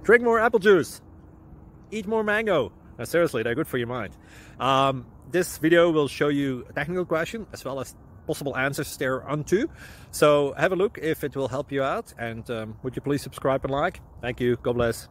Drink more apple juice. Eat more mango. No, seriously, they're good for your mind. This video will show you a technical question as well as possible answers thereunto. So have a look if it will help you out, and would you please subscribe and like? Thank you. God bless.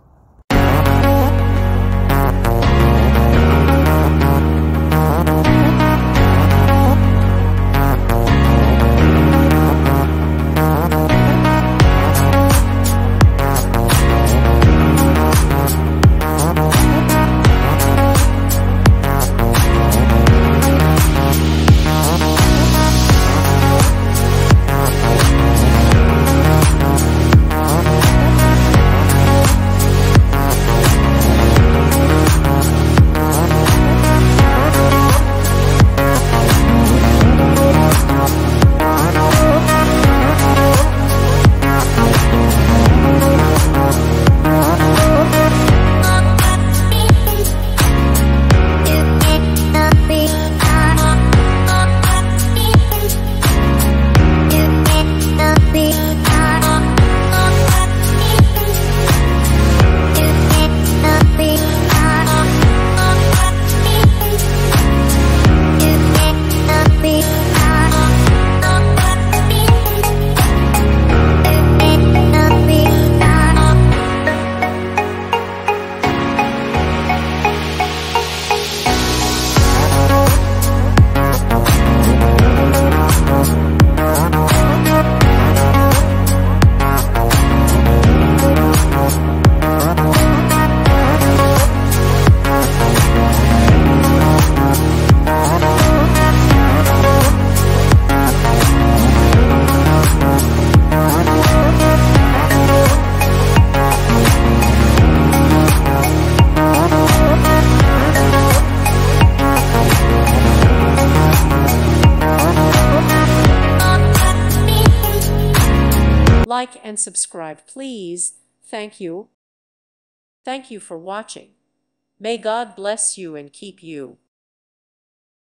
Like and subscribe, please. Thank you. Thank you for watching. May God bless you and keep you.